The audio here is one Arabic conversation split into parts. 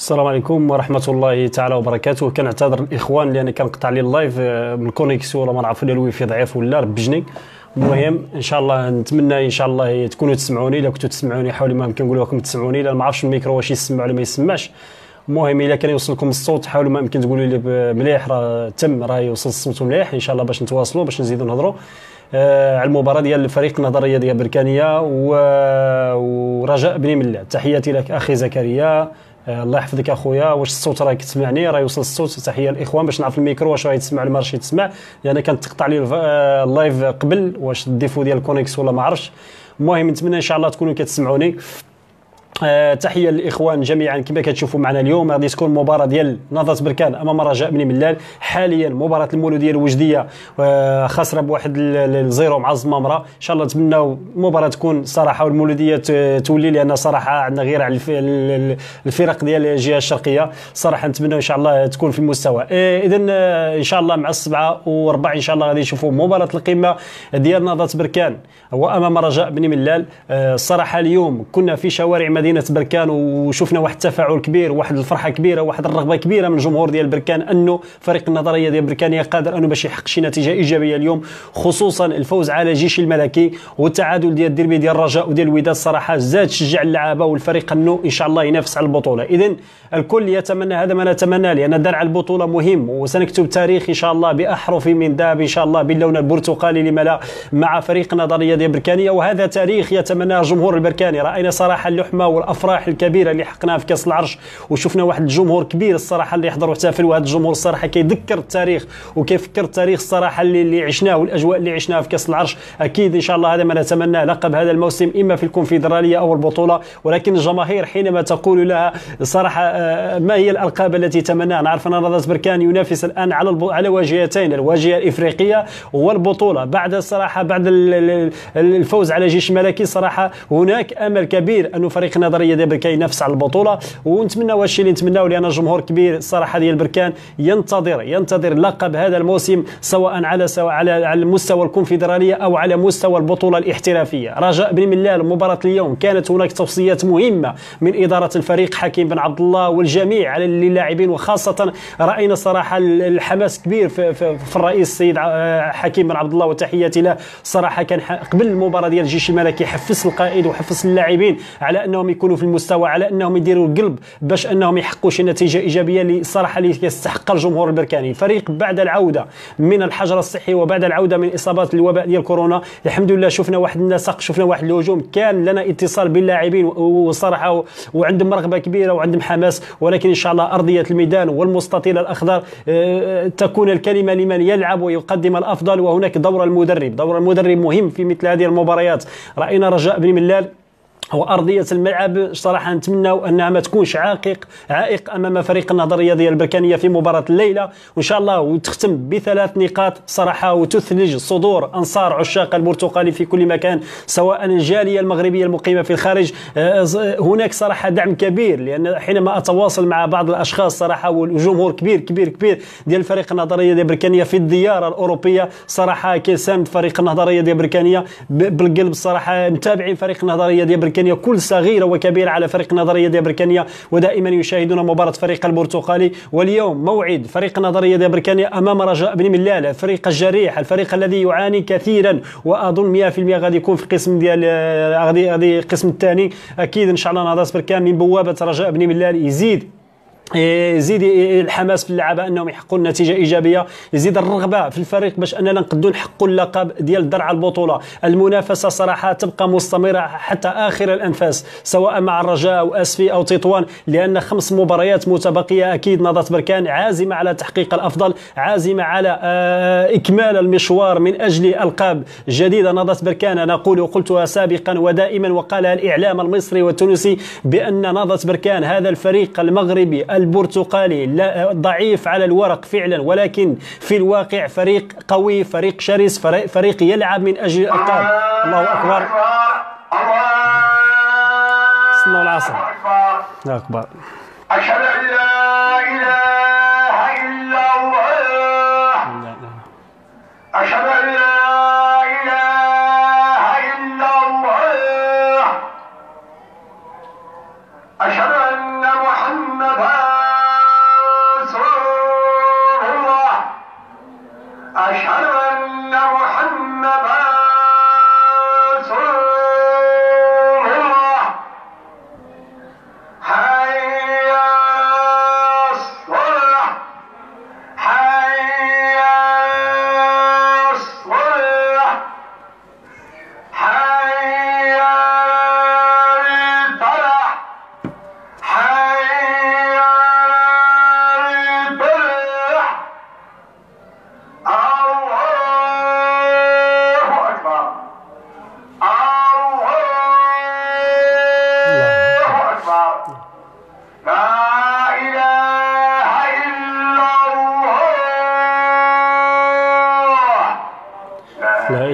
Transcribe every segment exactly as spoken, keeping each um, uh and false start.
السلام عليكم ورحمة الله تعالى وبركاته. كنعتذر الاخوان لان كنقطع لي اللايف من الكونيكسيون ولا ما نعرف ولا الويفي ضعيف ولا ربجني. المهم ان شاء الله نتمنى ان شاء الله تكونوا تسمعوني. الا كنتوا تسمعوني حاولوا ما يمكن نقول لكم تسمعوني، لان ما عرفتش الميكرو واش يسمع ولا ما يسمعش. المهم الا كان يوصلكم الصوت حاولوا ما يمكن تقولوا لي مليح، راه تم راه يوصل الصوت مليح ان شاء الله باش نتواصلوا باش نزيدوا نهضروا آه على المباراه ديال الفريق النظريه ديال بركانيه ورجاء بني ملال. تحياتي لك اخي زكريا، آه الله يحفظك اخويا. واش الصوت راه كتسمعني؟ راه يوصل الصوت. تحيه الاخوان باش نعرف الميكرو واش راه يتسمع ولا ما راهش يتسمع، لان كانت تقطع لي اللايف قبل واش الديفو ديال الكونيكس ولا ما عرفتش. المهم نتمنى ان شاء الله تكونوا كتسمعوني. آه تحيه للاخوان جميعا. كما كتشوفوا معنا اليوم غادي تكون مباراه ديال نهضه بركان امام رجاء بني ملال. حاليا مباراه المولوديه الوجديه آه خاسره بواحد الزيرو مع الزمامره. ان شاء الله نتمناو المباراه تكون صراحه والمولوديه تولي، لان صراحه عندنا غير على الفرق ديال الجهه الشرقيه. صراحه نتمناو ان شاء الله تكون في المستوى. آه اذا آه ان شاء الله مع السبعه وربع ان شاء الله غادي نشوفوا مباراه القمه ديال نهضه بركان وامام رجاء بني ملال. آه الصراحه اليوم كنا في شوارع مدينه بركان وشفنا واحد التفاعل كبير، واحد الفرحه كبيره، واحد الرغبه كبيره من الجمهور ديال بركان انه فريق النظريه ديال بركانيه قادر انه باش يحقق شي نتيجه ايجابيه اليوم، خصوصا الفوز على الجيش الملكي والتعادل ديال الديربي ديال الرجاء وديال الوداد. صراحه زاد شجع اللعابه والفريق انه ان شاء الله ينافس على البطوله. اذا الكل يتمنى هذا ما نتمنى، لان درع البطوله مهم وسنكتب تاريخ ان شاء الله باحرف من ذهب ان شاء الله باللون البرتقالي لما لا مع فريق النظريه ديال بركانيه، وهذا تاريخ يتمناه الجمهور البركاني. راينا صراحه اللحمه والافراح الكبيره اللي حقناها في كاس العرش، وشفنا واحد الجمهور كبير الصراحه اللي يحضر واحتفل، وهذا الجمهور الصراحه كيذكر التاريخ وكيفكر التاريخ الصراحه اللي, اللي عشناه والاجواء اللي عشناها في كاس العرش. اكيد ان شاء الله هذا ما نتمناه، لقب هذا الموسم اما في الكونفدراليه او البطوله. ولكن الجماهير حينما تقول لها صراحه ما هي الالقاب التي تمناها؟ نعرف ان نهضه بركان ينافس الان على على واجهتين، الواجهه الافريقيه والبطوله. بعد الصراحه بعد الفوز على جيش ملكي صراحه هناك امل كبير انه فريق النظريه ديال بركان ينافس على البطوله، ونتمناو هادشي اللي نتمناو، لان جمهور كبير الصراحه ديال بركان ينتظر ينتظر لقب هذا الموسم، سواء على سواء على على مستوى الكونفدراليه او على مستوى البطوله الاحترافيه. رجاء بن ملال مباراه اليوم كانت هناك توصيات مهمه من اداره الفريق حكيم بن عبد الله والجميع على اللاعبين، وخاصه راينا صراحه الحماس كبير في, في, في الرئيس السيد حكيم بن عبد الله وتحياتي له. صراحه كان قبل المباراه ديال الجيش الملكي حفز القائد وحفز اللاعبين على انهم يكونوا في المستوى، على انهم يديروا القلب باش انهم يحققوا شي نتيجه ايجابيه اللي صراحه اللي يستحقها الجمهور البركاني. الفريق بعد العوده من الحجر الصحي وبعد العوده من اصابات الوباء ديال كورونا الحمد لله شفنا واحد النسق، شفنا واحد الهجوم، كان لنا اتصال باللاعبين وصراحه وعندهم رغبه كبيره وعندهم حماس. ولكن ان شاء الله ارضيه الميدان والمستطيل الاخضر تكون الكلمه لمن يلعب ويقدم الافضل، وهناك دور المدرب. دور المدرب مهم في مثل هذه المباريات. راينا رجاء بن ملال وارضيه الملعب صراحه نتمناو انها ما تكونش عائق عائق امام فريق النظريه ديال البركانيه في مباراه الليله، وان شاء الله وتختم بثلاث نقاط صراحه وتثلج صدور انصار عشاق البرتقالي في كل مكان، سواء الجاليه المغربيه المقيمه في الخارج. هناك صراحه دعم كبير، لان حينما اتواصل مع بعض الاشخاص صراحه والجمهور كبير كبير كبير ديال فريق النظريه ديال البركانيه في الزياره الاوروبيه، صراحه كيساند فريق النظريه ديال البركانيه بالقلب. الصراحه متابعين فريق النظريه ديال بركانيه كل صغيره وكبيره على فريق النظريه ديال بركانيه، ودائما يشاهدون مباراه فريق البرتقالي. واليوم موعد فريق النظريه ديال بركانيه امام رجاء بن ملال، الفريق الجريح، الفريق الذي يعاني كثيرا، واظن مئة بالمئة غادي يكون في القسم ديال غادي غادي القسم الثاني. اكيد ان شاء الله نهضه بركان من بوابه رجاء بن ملال يزيد يزيد الحماس في اللعابه انهم يحققوا نتيجه ايجابيه، يزيد الرغبه في الفريق باش اننا نقدروا نحققوا اللقب ديال درع البطوله. المنافسه صراحه تبقى مستمره حتى اخر الانفاس، سواء مع الرجاء او اسفي او تطوان، لان خمس مباريات متبقيه. اكيد نهضه بركان عازمه على تحقيق الافضل، عازمه على اكمال المشوار من اجل القاب جديده. نهضه بركان انا اقول وقلتها سابقا ودائما وقالها الاعلام المصري والتونسي بان نهضه بركان هذا الفريق المغربي البرتقالي ضعيف على الورق فعلا، ولكن في الواقع فريق قوي، فريق شرس، فريق يلعب من اجل الالقاب. الله اكبر، صلوا العصر. الله اكبر. اشهد ان لا اله الا الله، اشهد ان لا اله الا الله، اشهد ان محمدا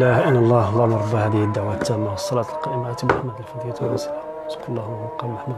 اله الا الله، اللهم رب هذه الدعوه التامه والصلاه القائمه ات محمد الفضيله والسلام. صلى الله وقام محمد.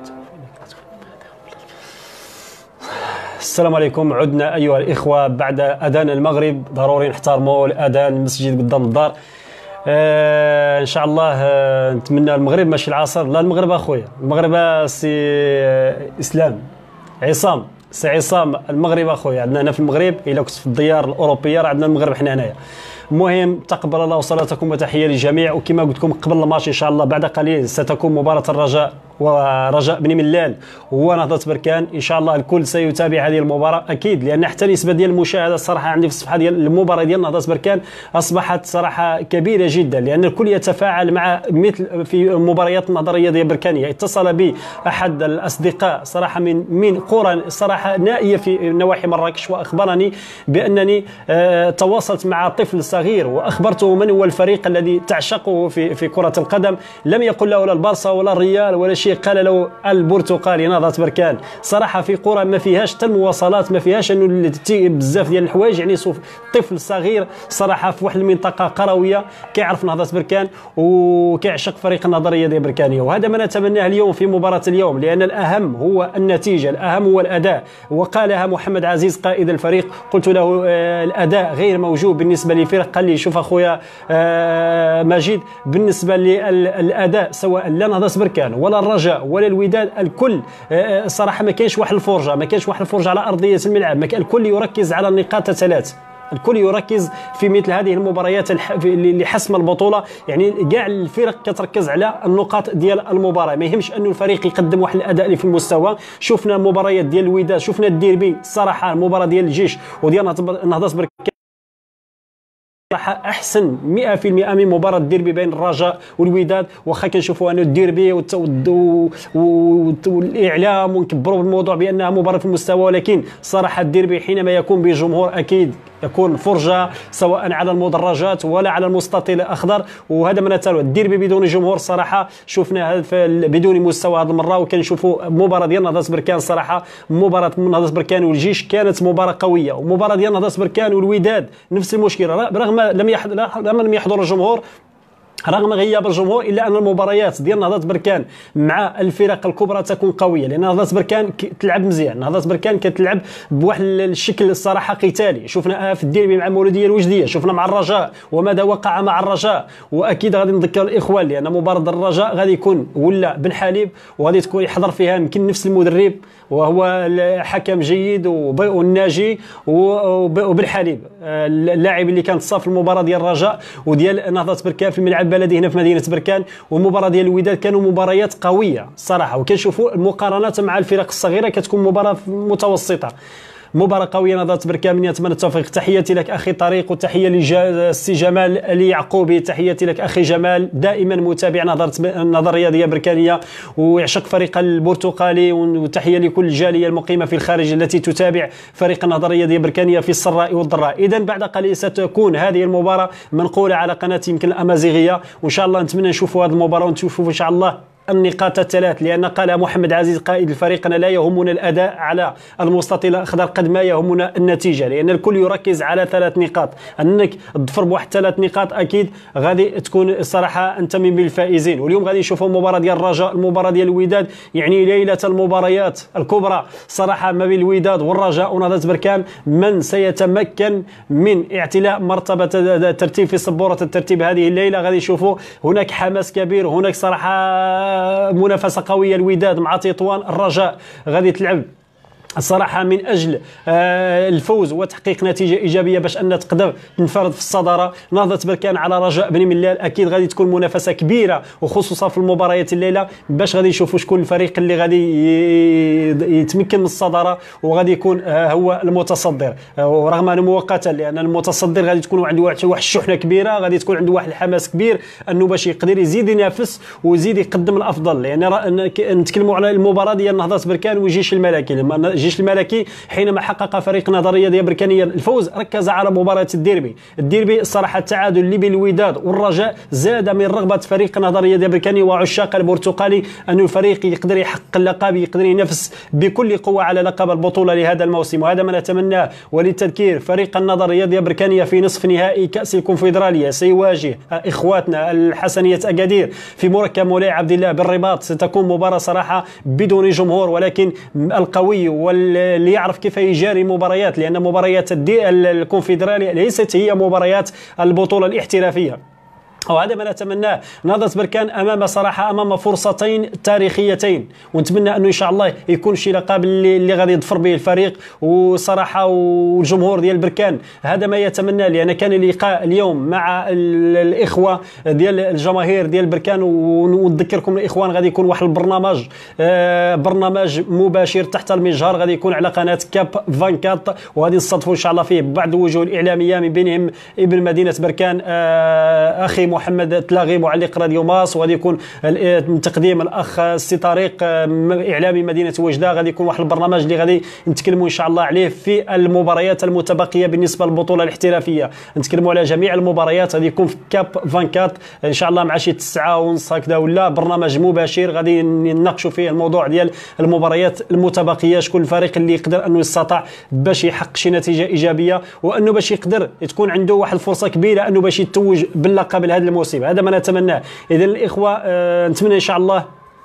السلام عليكم، عدنا ايها الاخوه بعد اذان المغرب. ضروري نحترموا الاذان المسجد قدام الدار. آه ان شاء الله آه نتمنى المغرب ماشي العصر، لا المغرب اخويا، المغرب سي آه اسلام عصام، سي عصام المغرب اخويا. عندنا هنا في المغرب الا كنت في الديار الاوروبيه راه عندنا المغرب حنا هنايا. المهم تقبل الله صلاتكم وتحيه للجميع. وكما قلت لكم قبل الماتش ان شاء الله بعد قليل ستكون مباراه الرجاء ورجاء بني ملال ونهضة بركان. ان شاء الله الكل سيتابع هذه المباراه اكيد، لان حتى نسبه ديال المشاهده الصراحه عندي في الصفحه ديال المباراه ديال نهضة بركان اصبحت صراحه كبيره جدا، لان الكل يتفاعل مع مثل في مباريات النظريه ديال بركانيه. اتصل بي احد الاصدقاء صراحه من من قرى صراحه نائيه في نواحي مراكش، واخبرني بانني آه تواصلت مع طفل صغير واخبرته من هو الفريق الذي تعشقه في في كره القدم. لم يقل له لا البارسا ولا الريال ولا شيء، قال له البرتقالي نهضة بركان. صراحه في قرى ما فيهاش حتى المواصلات، ما فيهاش انه بزاف ديال الحوايج، يعني صوف طفل صغير صراحه في واحد المنطقه قرويه كيعرف نهضة بركان وكيعشق فريق النظريه ديال بركانيه. وهذا ما نتمناه اليوم في مباراه اليوم، لان الاهم هو النتيجه، الاهم هو الاداء. وقالها محمد عزيز قائد الفريق، قلت له آه الاداء غير موجود بالنسبه للفرق. قال لي شوف اخويا آه مجيد، بالنسبه للاداء سواء لا نهضة بركان ولا الرجاء ولا الوداد، الكل آه صراحه ما كاينش واحد الفرجه، ما كاينش واحد الفرجه على ارضيه الملعب. الكل يركز على النقاط الثلاث، الكل يركز في مثل هذه المباريات لحسم البطوله. يعني كاع الفرق كتركز على النقاط ديال المباراه، ما يهمش انه الفريق يقدم واحد الاداء اللي في المستوى. شفنا مباريات ديال الوداد، شفنا الديربي الصراحه، المباراه ديال الجيش وديال نهضة بركان صراحه احسن مئة في المئة من مباراه الديربي بين الرجاء والوداد. واخا كنشوفوا انه الديربي والاعلام ونكبروا بالموضوع بانها مباراه في المستوى، ولكن صراحه الديربي حينما يكون بجمهور اكيد يكون فرجه سواء على المدرجات ولا على المستطيل الاخضر. وهذا ما نتالو الديربي بدون جمهور صراحه شفنا بدون مستوى هذه المره. وكنشوفوا مباراه ديال نهضة بركان صراحه، مباراه نهضة بركان والجيش كانت مباراه قويه، ومباراه ديال نهضة بركان والوداد نفس المشكله، رغم لم يحضر لم يحضر الجمهور، رغم غياب الجمهور، الا ان المباريات ديال نهضة بركان مع الفرق الكبرى تكون قويه، لان نهضة بركان تلعب مزيان. نهضة بركان كتلعب بواحد الشكل الصراحه قتالي، شفناها في الديربي مع المولوديه الوجديه، شفنا مع الرجاء وماذا وقع مع الرجاء. واكيد غادي نذكر الاخوان لان مباراه الرجاء غادي يكون ولا بن حليب، وغادي تكون يحضر فيها يمكن نفس المدرب وهو حكم جيد والناجي وبن حليب، اللاعب اللي كان تصاف المباراه ديال الرجاء وديال نهضة بركان في الملعب البلدي هنا في مدينه بركان. والمباراه ديال الوداد كانوا مباريات قويه صراحه، وكنشوفوا المقارنات مع الفرق الصغيره كتكون مباراه متوسطه. مباراة قوية نهضة بركان، من يتمنى التوفيق. تحياتي لك أخي طريق، وتحية للسي جمال اليعقوبي، تحياتي لك أخي جمال، دائما متابع نظرية ديال بركانية ويعشق فريق البرتقالي. وتحية لكل الجالية المقيمة في الخارج التي تتابع فريق النظرية ديال بركانية في السراء والضراء. إذا بعد قليل ستكون هذه المباراة منقولة على قناة يمكن الأمازيغية، وإن شاء الله نتمنى نشوفوا هذه المباراة ونشوفوا إن شاء الله النقاط الثلاث، لأن قال محمد عزيز قائد الفريق أنا لا يهمنا الأداء على المستطيل الأخضر قد ما يهمنا النتيجة، لأن الكل يركز على ثلاث نقاط. أنك تظفر بواحد ثلاث نقاط أكيد غادي تكون الصراحة أنت من الفائزين. واليوم غادي نشوفوا المباراة ديال الرجاء، المباراة ديال الوداد، يعني ليلة المباريات الكبرى صراحة ما بين الوداد والرجاء ونهضة بركان. من سيتمكن من اعتلاء مرتبة الترتيب في سبورة الترتيب هذه الليلة؟ غادي نشوفوا هناك حماس كبير، هناك صراحة منافسة قوية. الوداد مع تطوان، الرجاء غادي تلعب الصراحة من أجل الفوز وتحقيق نتيجة إيجابية باش أن تقدر تنفرد في الصدارة. نهضة بركان على رجاء بني ملال، أكيد غادي تكون منافسة كبيرة، وخصوصا في المباريات الليلة باش غادي نشوفوا شكون الفريق اللي غادي يتمكن من الصدارة وغادي يكون هو المتصدر، ورغم أنه مؤقتا، لأن المتصدر غادي تكون عنده واحد الشحنة كبيرة، غادي تكون عنده واحد الحماس كبير أنه باش يقدر يزيد ينافس ويزيد يقدم الأفضل. لأن يعني نتكلموا على المباراة ديال نهضة بركان وجيش الملكي، الجيش الملكي حينما حقق فريق نظريه ديال بركانيه الفوز ركز على مباراه الديربي. الديربي الصراحه التعادل اللي بين الوداد والرجاء زاد من رغبه فريق نظريه ديال بركانيه وعشاق البرتقالي انه الفريق يقدر يحقق اللقب، يقدر ينافس بكل قوه على لقب البطوله لهذا الموسم، وهذا ما نتمناه. وللتذكير فريق النظريه ديال بركانيه في نصف نهائي كاس الكونفدراليه سيواجه اخواتنا الحسنيه اكادير في مركب مولاي عبد الله بالرباط. ستكون مباراه صراحه بدون جمهور، ولكن القوي واللي يعرف كيف يجاري مباريات، لان مباريات الكونفدراليه ليست هي مباريات البطوله الاحترافيه. وهذا ما نتمناه. نهضة بركان امام صراحه امام فرصتين تاريخيتين، ونتمنى انه ان شاء الله يكون شي لقب اللي, اللي غادي يظفر به الفريق وصراحه والجمهور ديال بركان. هذا ما يتمناه، لان كان لقاء اليوم مع الاخوه ديال الجماهير ديال بركان. ونذكركم الاخوان غادي يكون واحد البرنامج آه برنامج مباشر تحت المجهر، غادي يكون على قناه كاب أربعة وعشرين، وغادي نستضيفوا ان شاء الله فيه بعض الوجوه الاعلاميه من بينهم ابن مدينه بركان آه اخي محمد تلاغي معلق راديو ماس، وغادي يكون من تقديم الاخ السي طارق اعلامي مدينه وجده. غادي يكون واحد البرنامج اللي غادي نتكلموا ان شاء الله عليه في المباريات المتبقيه بالنسبه للبطوله الاحترافيه، نتكلموا على جميع المباريات. غادي يكون في كاب أربعة وعشرين ان شاء الله مع شي تسعة ونص هكذا، ولا برنامج مباشر غادي نناقشوا فيه الموضوع ديال المباريات المتبقيه، شكون الفريق اللي يقدر انه يستطيع باش يحقق شي نتيجه ايجابيه، وانه باش يقدر تكون عنده واحد الفرصه كبيره انه باش يتوج باللقب لهذا الموسم. هذا ما نتمناه. اذا الاخوه آه نتمنى ان شاء الله،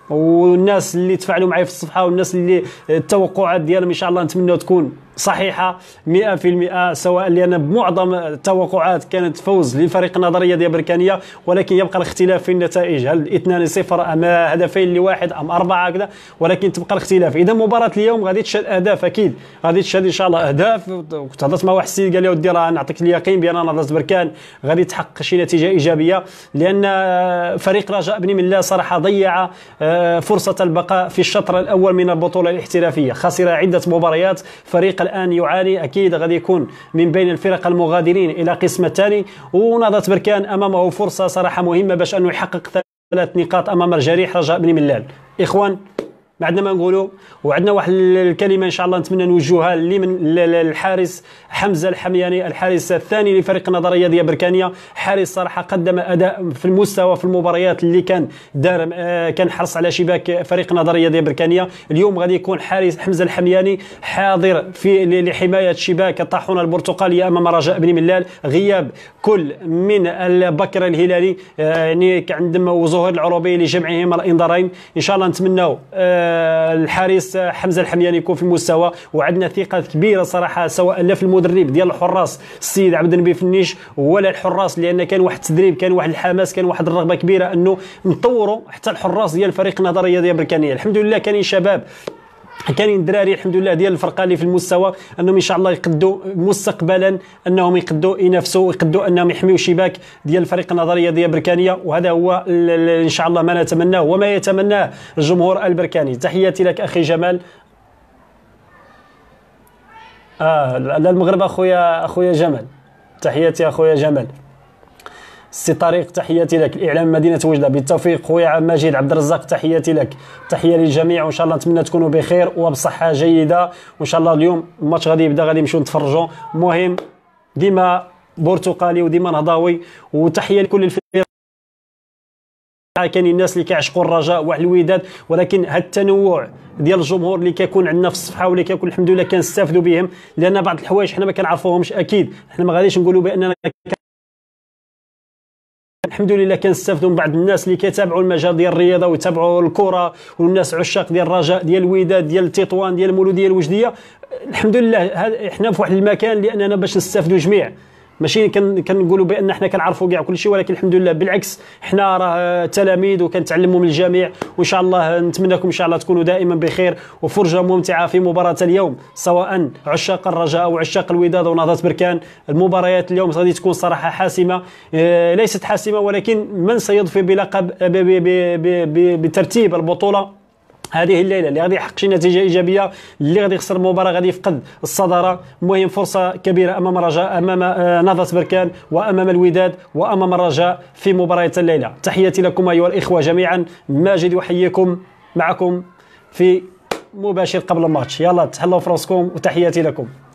والناس اللي تفاعلوا معي في الصفحه والناس اللي التوقعات ديالهم ان شاء الله نتمنى تكون صحيحه مئة في المئة، سواء لان بمعظم التوقعات كانت فوز للفريق النظريه ديال بركانيه، ولكن يبقى الاختلاف في النتائج، هل اثنين صفر ام هدفين لواحد ام اربعه هكذا، ولكن تبقى الاختلاف. اذا مباراه اليوم غادي تشهد اهداف، اكيد غادي تشهد ان شاء الله اهداف. كنت هضرت مع واحد السيد قال لي ودي راه نعطيك اليقين بان نهضه بركان غادي تحقق شي نتيجه ايجابيه، لان فريق رجاء بن الله صراحه ضيع فرصه البقاء في الشطر الاول من البطوله الاحترافيه، خسر عده مباريات. فريق الان يعاني، اكيد غادي يكون من بين الفرق المغادرين الى قسم الثاني. ونهضه بركان امامه فرصه صراحه مهمه باش انه يحقق ثلاث نقاط امام الجريح رجاء بن ملال. اخوان ما عندنا ما نقولوا، وعندنا واحد الكلمه ان شاء الله نتمنى نوجهها لمن الحارس حمزه الحمياني، الحارس الثاني لفريق النظريه ديال بركانيه. حارس صراحه قدم اداء في المستوى في المباريات اللي كان دار، كان حرص على شباك فريق النظريه ديال بركانيه. اليوم غادي يكون حارس حمزه الحمياني حاضر في لحمايه شباك الطاحونه البرتقاليه امام رجاء بن ملال. غياب كل من البكر الهلالي يعني عندما وزهير العروبي لجمعهما الانذارين. ان شاء الله نتمناو الحارس حمزه الحمياني يكون في المستوى، وعندنا ثقه كبيره صراحه سواء لا في المدرب ديال الحراس السيد عبد النبي فنيش ولا الحراس، لان كان واحد التدريب، كان واحد الحماس، كان واحد الرغبه كبيره انه نطوروا حتى الحراس ديال فريق النظريه ديال بركانيه. الحمد لله كاينين شباب، كاينين الدراري الحمد لله ديال الفرقه اللي في المستوى انهم ان شاء الله يقدوا مستقبلا انهم يقدوا ينافسوا ويقدوا انهم يحميوا شباك ديال الفريق النظريه ديال بركانيه. وهذا هو ان شاء الله ما نتمناه وما يتمناه الجمهور البركاني. تحياتي لك اخي جمال. اه لا المغرب اخويا اخويا جمال، تحياتي اخويا جمال. السي طارق تحياتي لك، الاعلام مدينه وجده. بالتوفيق خويا مجيد عبد الرزاق تحياتي لك، تحيه للجميع، وان شاء الله نتمنى تكونوا بخير وبصحه جيده. وان شاء الله اليوم الماتش غادي يبدا، غادي نمشيو نتفرجوا. المهم ديما برتقالي وديما نهضاوي، وتحيه لكل الفرق. كاين الناس اللي كيعشقوا الرجاء واحد الوداد، ولكن هذا التنوع ديال الجمهور اللي كيكون عندنا في الصفحه واللي كيكون الحمد لله كنستافدوا بهم، لان بعض الحوايج حنا ما كنعرفوهمش. اكيد حنا ما غاديش نقولوا باننا الحمد لله كنستافدوا من بعض الناس اللي كيتابعوا المجال ديال الرياضه ويتابعوا الكره، والناس عشاق ديال الرجاء ديال الوداد ديال تطوان ديال المولوديه الوجديه. الحمد لله احنا في واحد المكان لاننا باش نستافدوا جميع، ماشي كنقولوا بان احنا كنعرفوا كاع كل شيء، ولكن الحمد لله بالعكس احنا راه تلاميذ وكنتعلموا من الجميع. وان شاء الله نتمنىكم ان شاء الله تكونوا دائما بخير وفرجه ممتعه في مباراه اليوم، سواء عشاق الرجاء او عشاق الوداد ونهضه بركان. المباريات اليوم غادي تكون صراحه حاسمه، ليست حاسمه ولكن من سيظفر بلقب بترتيب البطوله هذه الليله، اللي غادي يحقق شي نتيجه ايجابيه، اللي غادي يخسر المباراه غادي يفقد الصداره. المهم فرصه كبيره امام الرجاء، امام نهضه بركان، وامام الوداد، وامام الرجاء في مباراه الليله. تحياتي لكم ايها الاخوه جميعا. ماجد يحييكم معكم في مباشر قبل الماتش. يلا تهلاو في راسكم وتحياتي لكم.